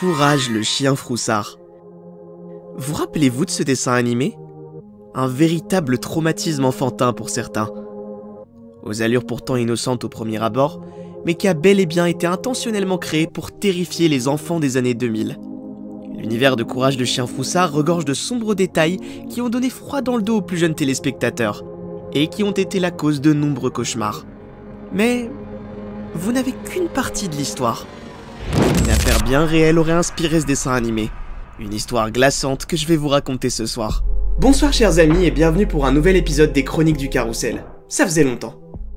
Courage le chien froussard. Vous rappelez-vous de ce dessin animé? Un véritable traumatisme enfantin pour certains. Aux allures pourtant innocentes au premier abord, mais qui a bel et bien été intentionnellement créé pour terrifier les enfants des années 2000. L'univers de Courage le chien froussard regorge de sombres détails qui ont donné froid dans le dos aux plus jeunes téléspectateurs, et qui ont été la cause de nombreux cauchemars. Mais vous n'avez qu'une partie de l'histoire. Une affaire bien réelle aurait inspiré ce dessin animé. Une histoire glaçante que je vais vous raconter ce soir. Bonsoir chers amis et bienvenue pour un nouvel épisode des Chroniques du Carrousel. Ça faisait longtemps.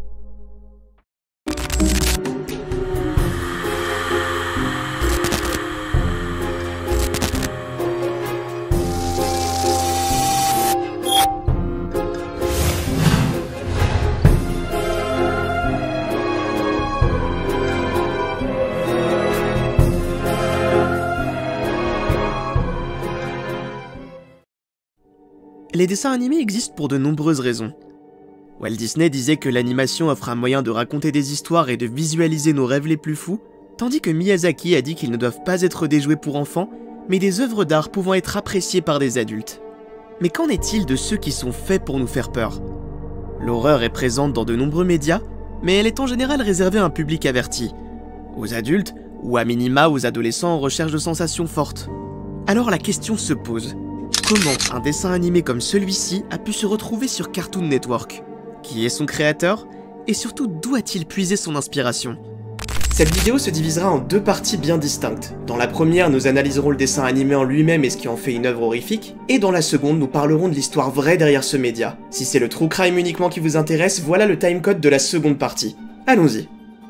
Les dessins animés existent pour de nombreuses raisons. Walt Disney disait que l'animation offre un moyen de raconter des histoires et de visualiser nos rêves les plus fous, tandis que Miyazaki a dit qu'ils ne doivent pas être des jouets pour enfants, mais des œuvres d'art pouvant être appréciées par des adultes. Mais qu'en est-il de ceux qui sont faits pour nous faire peur? L'horreur est présente dans de nombreux médias, mais elle est en général réservée à un public averti, aux adultes ou à minima aux adolescents en recherche de sensations fortes. Alors la question se pose. Comment un dessin animé comme celui-ci a pu se retrouver sur Cartoon Network? Qui est son créateur? Et surtout, d'où a-t-il puisé son inspiration? Cette vidéo se divisera en deux parties bien distinctes. Dans la première, nous analyserons le dessin animé en lui-même et ce qui en fait une œuvre horrifique. Et dans la seconde, nous parlerons de l'histoire vraie derrière ce média. Si c'est le true crime uniquement qui vous intéresse, voilà le timecode de la seconde partie. Allons-y.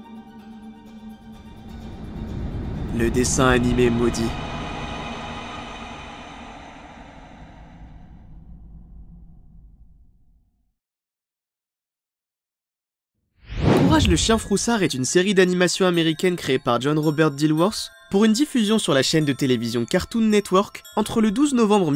Le dessin animé maudit. Courage le chien froussard est une série d'animation américaine créée par John Robert Dilworth pour une diffusion sur la chaîne de télévision Cartoon Network entre le 12 novembre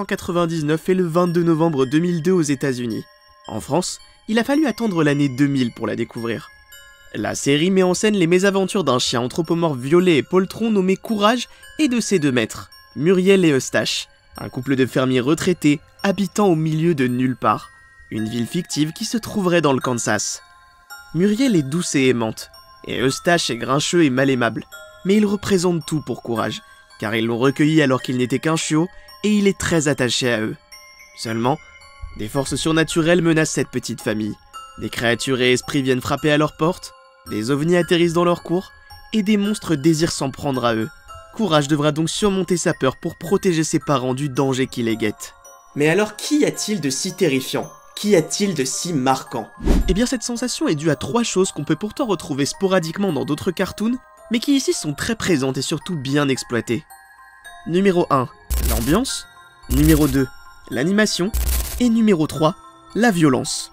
1999 et le 22 novembre 2002 aux États-Unis. En France, il a fallu attendre l'année 2000 pour la découvrir. La série met en scène les mésaventures d'un chien anthropomorphe violet et poltron nommé Courage et de ses deux maîtres, Muriel et Eustache, un couple de fermiers retraités habitant au milieu de nulle part, une ville fictive qui se trouverait dans le Kansas. Muriel est douce et aimante, et Eustache est grincheux et mal aimable, mais il représente tout pour Courage, car ils l'ont recueilli alors qu'il n'était qu'un chiot, et il est très attaché à eux. Seulement, des forces surnaturelles menacent cette petite famille, des créatures et esprits viennent frapper à leur porte, des ovnis atterrissent dans leur cour, et des monstres désirent s'en prendre à eux. Courage devra donc surmonter sa peur pour protéger ses parents du danger qui les guette. Mais alors qu'y a-t-il de si terrifiant ? Qu'y a-t-il de si marquant? Eh bien cette sensation est due à trois choses qu'on peut pourtant retrouver sporadiquement dans d'autres cartoons, mais qui ici sont très présentes et surtout bien exploitées. Numéro 1, l'ambiance. Numéro 2, l'animation. Et numéro 3, la violence.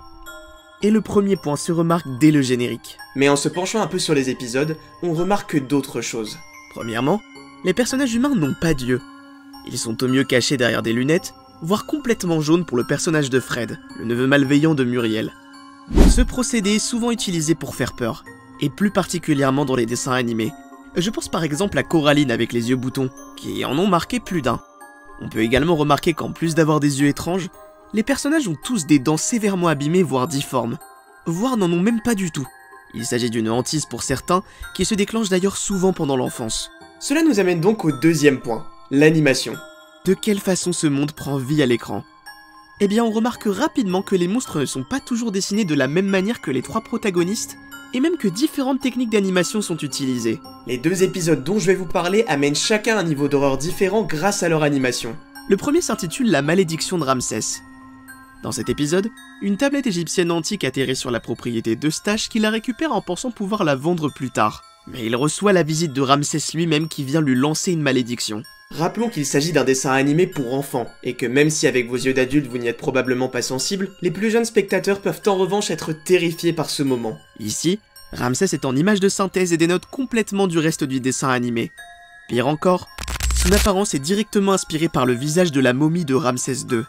Et le premier point se remarque dès le générique. Mais en se penchant un peu sur les épisodes, on remarque d'autres choses. Premièrement, les personnages humains n'ont pas d'yeux. Ils sont au mieux cachés derrière des lunettes, voire complètement jaune pour le personnage de Fred, le neveu malveillant de Muriel. Ce procédé est souvent utilisé pour faire peur, et plus particulièrement dans les dessins animés. Je pense par exemple à Coraline avec les yeux boutons, qui en ont marqué plus d'un. On peut également remarquer qu'en plus d'avoir des yeux étranges, les personnages ont tous des dents sévèrement abîmées voire difformes, voire n'en ont même pas du tout. Il s'agit d'une hantise pour certains, qui se déclenche d'ailleurs souvent pendant l'enfance. Cela nous amène donc au deuxième point, l'animation. De quelle façon ce monde prend vie à l'écran? Eh bien on remarque rapidement que les monstres ne sont pas toujours dessinés de la même manière que les trois protagonistes, et même que différentes techniques d'animation sont utilisées. Les deux épisodes dont je vais vous parler amènent chacun un niveau d'horreur différent grâce à leur animation. Le premier s'intitule La malédiction de Ramsès. Dans cet épisode, une tablette égyptienne antique atterrit sur la propriété d'Eustache qui la récupère en pensant pouvoir la vendre plus tard. Mais il reçoit la visite de Ramsès lui-même qui vient lui lancer une malédiction. Rappelons qu'il s'agit d'un dessin animé pour enfants, et que même si avec vos yeux d'adulte vous n'y êtes probablement pas sensible, les plus jeunes spectateurs peuvent en revanche être terrifiés par ce moment. Ici, Ramsès est en image de synthèse et dénote complètement du reste du dessin animé. Pire encore, son apparence est directement inspirée par le visage de la momie de Ramsès II.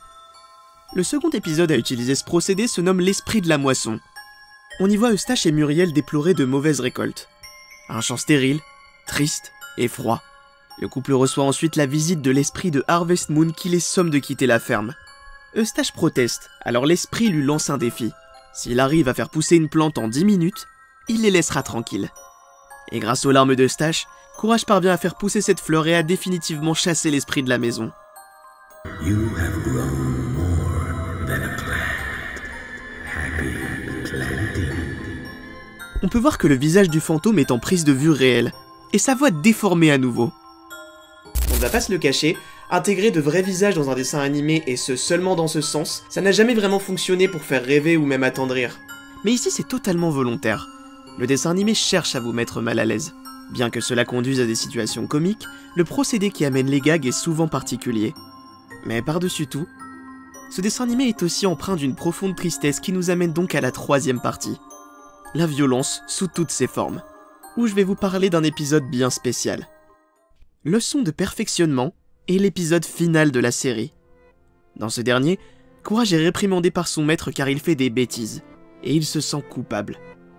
Le second épisode à utiliser ce procédé se nomme l'esprit de la moisson. On y voit Eustache et Muriel déplorer de mauvaises récoltes. Un champ stérile, triste et froid. Le couple reçoit ensuite la visite de l'esprit de Harvest Moon qui les somme de quitter la ferme. Eustache proteste, alors l'esprit lui lance un défi. S'il arrive à faire pousser une plante en 10 minutes, il les laissera tranquilles. Et grâce aux larmes d'Eustache, Courage parvient à faire pousser cette fleur et à définitivement chasser l'esprit de la maison. You have grown more than a plant. Happy planting. On peut voir que le visage du fantôme est en prise de vue réelle, et sa voix déformée à nouveau. On ne va pas se le cacher, intégrer de vrais visages dans un dessin animé, et ce seulement dans ce sens, ça n'a jamais vraiment fonctionné pour faire rêver ou même attendrir. Mais ici c'est totalement volontaire. Le dessin animé cherche à vous mettre mal à l'aise. Bien que cela conduise à des situations comiques, le procédé qui amène les gags est souvent particulier. Mais par-dessus tout, ce dessin animé est aussi empreint d'une profonde tristesse qui nous amène donc à la troisième partie. La violence sous toutes ses formes, où je vais vous parler d'un épisode bien spécial. Leçon de perfectionnement est l'épisode final de la série. Dans ce dernier, Courage est réprimandé par son maître car il fait des bêtises, et il se sent coupable.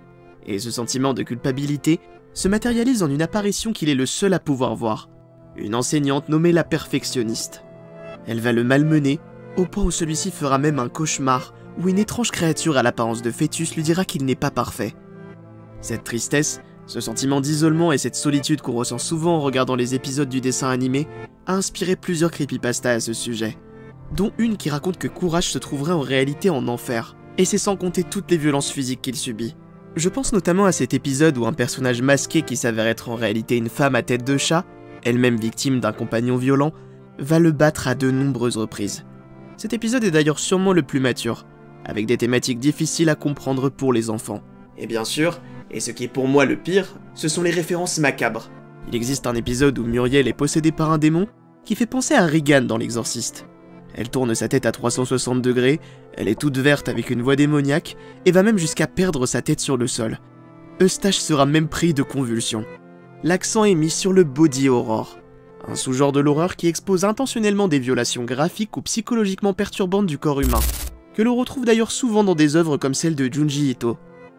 Et ce sentiment de culpabilité se matérialise en une apparition qu'il est le seul à pouvoir voir, une enseignante nommée la perfectionniste. Elle va le malmener, au point où celui-ci fera même un cauchemar, où une étrange créature à l'apparence de fœtus lui dira qu'il n'est pas parfait. Cette tristesse, ce sentiment d'isolement et cette solitude qu'on ressent souvent en regardant les épisodes du dessin animé, a inspiré plusieurs creepypastas à ce sujet, dont une qui raconte que Courage se trouverait en réalité en enfer, et c'est sans compter toutes les violences physiques qu'il subit. Je pense notamment à cet épisode où un personnage masqué qui s'avère être en réalité une femme à tête de chat, elle-même victime d'un compagnon violent, va le battre à de nombreuses reprises. Cet épisode est d'ailleurs sûrement le plus mature, avec des thématiques difficiles à comprendre pour les enfants. Et bien sûr, et ce qui est pour moi le pire, ce sont les références macabres. Il existe un épisode où Muriel est possédée par un démon qui fait penser à Regan dans L'Exorciste. Elle tourne sa tête à 360 degrés, elle est toute verte avec une voix démoniaque, et va même jusqu'à perdre sa tête sur le sol. Eustache sera même pris de convulsions. L'accent est mis sur le body horror, un sous-genre de l'horreur qui expose intentionnellement des violations graphiques ou psychologiquement perturbantes du corps humain, que l'on retrouve d'ailleurs souvent dans des œuvres comme celle de Junji Ito.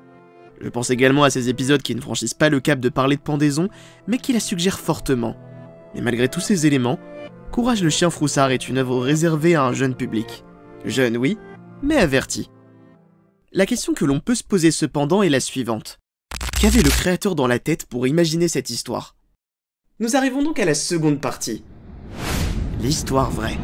Je pense également à ces épisodes qui ne franchissent pas le cap de parler de pendaison, mais qui la suggèrent fortement. Mais malgré tous ces éléments, Courage le chien froussard est une œuvre réservée à un jeune public. Jeune oui, mais averti. La question que l'on peut se poser cependant est la suivante. Qu'avait le créateur dans la tête pour imaginer cette histoire? Nous arrivons donc à la seconde partie. L'histoire vraie.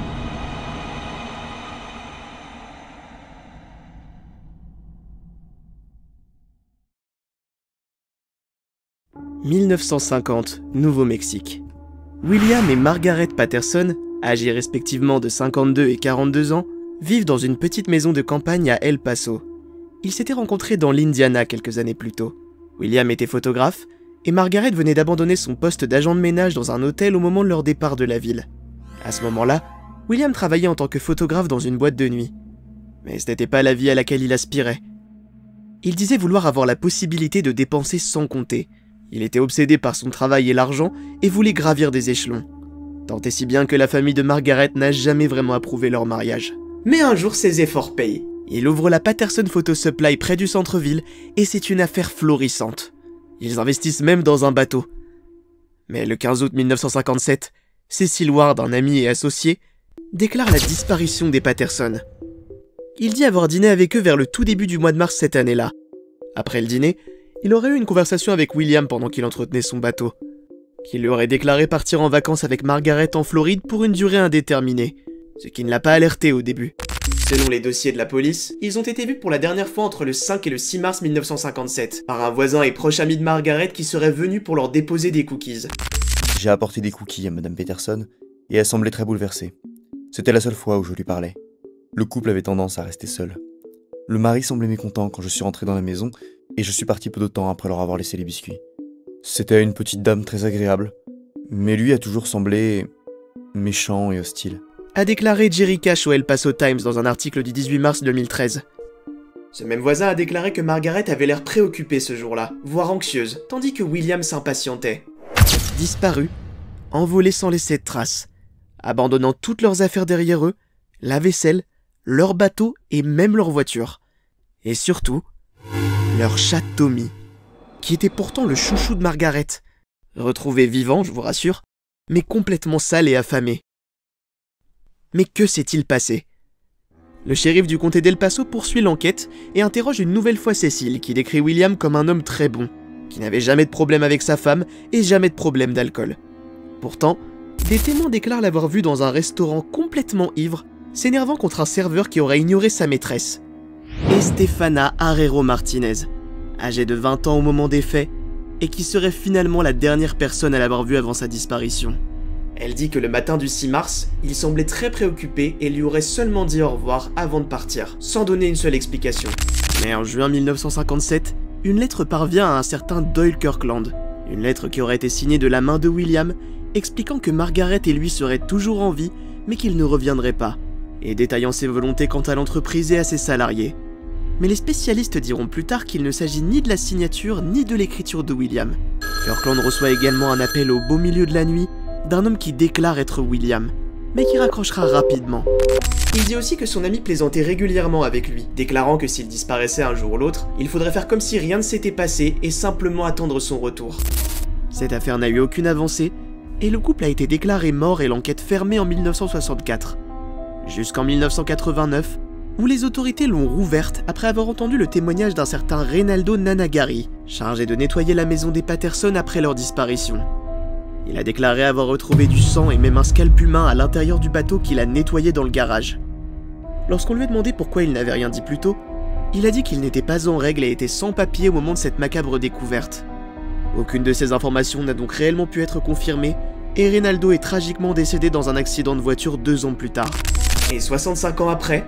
« 1950, Nouveau-Mexique. William et Margaret Patterson, âgés respectivement de 52 et 42 ans, vivent dans une petite maison de campagne à El Paso. Ils s'étaient rencontrés dans l'Indiana quelques années plus tôt. William était photographe, et Margaret venait d'abandonner son poste d'agent de ménage dans un hôtel au moment de leur départ de la ville. À ce moment-là, William travaillait en tant que photographe dans une boîte de nuit. Mais ce n'était pas la vie à laquelle il aspirait. Il disait vouloir avoir la possibilité de dépenser sans compter. Il était obsédé par son travail et l'argent et voulait gravir des échelons. Tant et si bien que la famille de Margaret n'a jamais vraiment approuvé leur mariage. Mais un jour ses efforts payent. Il ouvre la Patterson Photo Supply près du centre-ville et c'est une affaire florissante. Ils investissent même dans un bateau. Mais le 15 août 1957, Cecil Ward, un ami et associé, déclare la disparition des Patterson. Il dit avoir dîné avec eux vers le tout début du mois de mars cette année-là. Après le dîner, il aurait eu une conversation avec William pendant qu'il entretenait son bateau, qui lui aurait déclaré partir en vacances avec Margaret en Floride pour une durée indéterminée, ce qui ne l'a pas alerté au début. Selon les dossiers de la police, ils ont été vus pour la dernière fois entre le 5 et le 6 mars 1957, par un voisin et proche ami de Margaret qui serait venu pour leur déposer des cookies. J'ai apporté des cookies à Madame Patterson, et elle semblait très bouleversée. C'était la seule fois où je lui parlais. Le couple avait tendance à rester seul. Le mari semblait mécontent quand je suis rentré dans la maison, et je suis parti peu de temps après leur avoir laissé les biscuits. C'était une petite dame très agréable, mais lui a toujours semblé méchant et hostile. A déclaré Jerry Cash au El Paso Times dans un article du 18 mars 2013. Ce même voisin a déclaré que Margaret avait l'air préoccupée ce jour-là, voire anxieuse, tandis que William s'impatientait. Disparu, envolés sans laisser de traces, abandonnant toutes leurs affaires derrière eux, la vaisselle, leur bateau et même leur voiture. Et surtout, leur chat Tommy, qui était pourtant le chouchou de Margaret. Retrouvé vivant, je vous rassure, mais complètement sale et affamé. Mais que s'est-il passé? Le shérif du comté d'El Paso poursuit l'enquête et interroge une nouvelle fois Cécile, qui décrit William comme un homme très bon, qui n'avait jamais de problème avec sa femme et jamais de problème d'alcool. Pourtant, des témoins déclarent l'avoir vu dans un restaurant complètement ivre, s'énervant contre un serveur qui aurait ignoré sa maîtresse. Estefana Herrero Martinez, âgée de 20 ans au moment des faits, et qui serait finalement la dernière personne à l'avoir vue avant sa disparition. Elle dit que le matin du 6 mars, il semblait très préoccupé et lui aurait seulement dit au revoir avant de partir, sans donner une seule explication. Mais en juin 1957, une lettre parvient à un certain Doyle Kirkland. Une lettre qui aurait été signée de la main de William, expliquant que Margaret et lui seraient toujours en vie, mais qu'ils ne reviendraient pas, et détaillant ses volontés quant à l'entreprise et à ses salariés. Mais les spécialistes diront plus tard qu'il ne s'agit ni de la signature ni de l'écriture de William. Kirkland reçoit également un appel au beau milieu de la nuit d'un homme qui déclare être William, mais qui raccrochera rapidement. Il dit aussi que son ami plaisantait régulièrement avec lui, déclarant que s'il disparaissait un jour ou l'autre, il faudrait faire comme si rien ne s'était passé et simplement attendre son retour. Cette affaire n'a eu aucune avancée, et le couple a été déclaré mort et l'enquête fermée en 1964. Jusqu'en 1989, où les autorités l'ont rouverte après avoir entendu le témoignage d'un certain Reynaldo Nanagari, chargé de nettoyer la maison des Patterson après leur disparition. Il a déclaré avoir retrouvé du sang et même un scalp humain à l'intérieur du bateau qu'il a nettoyé dans le garage. Lorsqu'on lui a demandé pourquoi il n'avait rien dit plus tôt, il a dit qu'il n'était pas en règle et était sans papier au moment de cette macabre découverte. Aucune de ces informations n'a donc réellement pu être confirmée, et Reynaldo est tragiquement décédé dans un accident de voiture 2 ans plus tard. Et 65 ans après,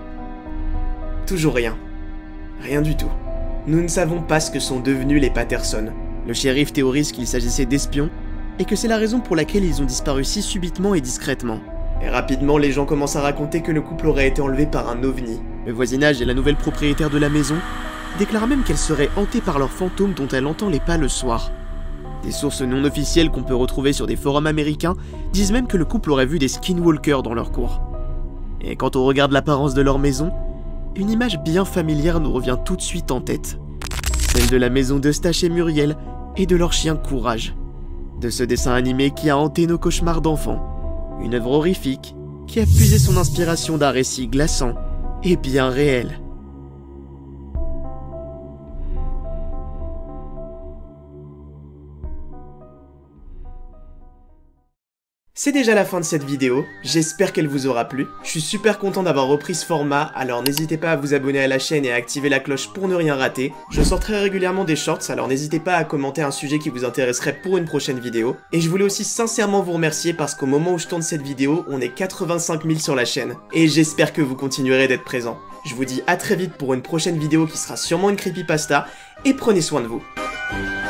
toujours rien. Rien du tout. Nous ne savons pas ce que sont devenus les Patterson. Le shérif théorise qu'il s'agissait d'espions, et que c'est la raison pour laquelle ils ont disparu si subitement et discrètement. Et rapidement, les gens commencent à raconter que le couple aurait été enlevé par un ovni. Le voisinage et la nouvelle propriétaire de la maison déclarent même qu'elle serait hantée par leurs fantômes dont elle entend les pas le soir. Des sources non officielles qu'on peut retrouver sur des forums américains disent même que le couple aurait vu des skinwalkers dans leur cour. Et quand on regarde l'apparence de leur maison, une image bien familière nous revient tout de suite en tête. Celle de la maison d'Eustache et Muriel et de leur chien Courage. De ce dessin animé qui a hanté nos cauchemars d'enfants. Une œuvre horrifique qui a puisé son inspiration d'un récit glaçant et bien réel. C'est déjà la fin de cette vidéo, j'espère qu'elle vous aura plu. Je suis super content d'avoir repris ce format, alors n'hésitez pas à vous abonner à la chaîne et à activer la cloche pour ne rien rater. Je sors très régulièrement des shorts, alors n'hésitez pas à commenter un sujet qui vous intéresserait pour une prochaine vidéo. Et je voulais aussi sincèrement vous remercier parce qu'au moment où je tourne cette vidéo, on est 85 000 sur la chaîne. Et j'espère que vous continuerez d'être présents. Je vous dis à très vite pour une prochaine vidéo qui sera sûrement une creepypasta, et prenez soin de vous.